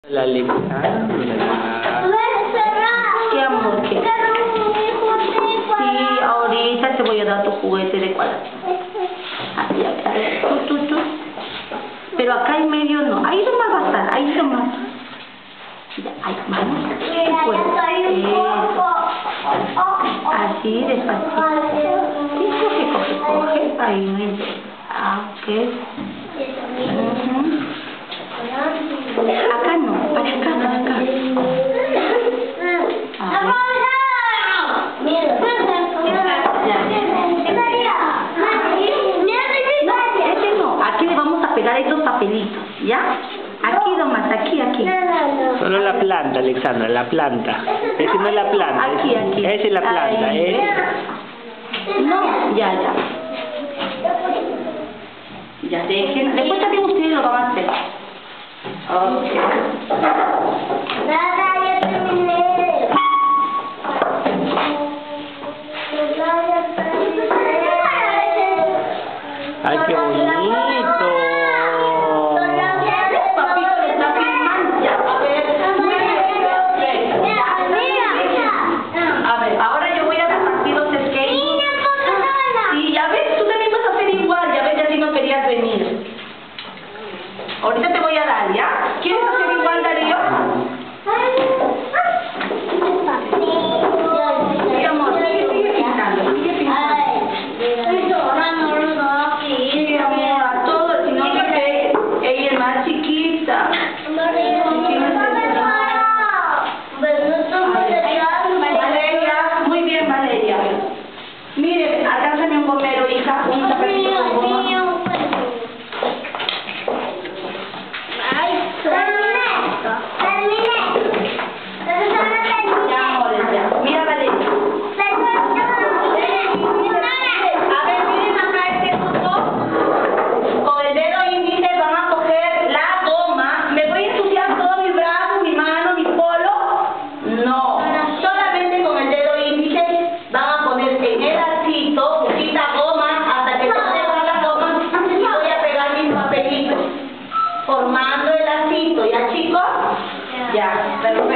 La Alexandra. ¿Qué amor? ¿Qué? Sí, ahorita te voy a dar tu juguete de cuál. Aquí, aquí. Tú. Pero acá en medio no. Ahí nomás va a estar. Ahí nomás. Ya, ahí, vamos. Pues, así, despacito. Sí, coge. Ahí no hay. Ok. Acá no, para acá. Este no, aquí le vamos a pegar estos papelitos, ¿ya? Aquí nomás, aquí. Solo la planta, Alexandra, la planta. Esa no es la planta. Aquí. Esa es la planta, Ahí. No, ya. Ya dejen, después también ustedes lo van a hacer. Okay. Ya terminé. ¡Ay, qué bonito! Papito le está filmando. A ver, ahora yo voy a repartir los skates. Sí, ya ves, tú también vas a hacer igual. Ya ves, ya si no querías venir. Ahorita te voy a dar, ¿ya? ¿Quieres hacer igual, Darío? Sí, amor, sigue pintando. Sí, amor, a todos, si no que ella es más chiquita. Valeria, muy bien, Valeria. Mire, alcánzame un gomero, hija, un tapetito con goma. Mira, Valeria. A ver, miren acá este punto. Con el dedo índice van a coger la goma. ¿Me voy a ensuciar todo mi brazo, mi mano, mi polo? No. Solamente con el dedo índice van a poner en el lacito poquita goma hasta que se sepa la goma y voy a pegar mis papelitos formando el lacito. ¿Ya, chicos? Ya.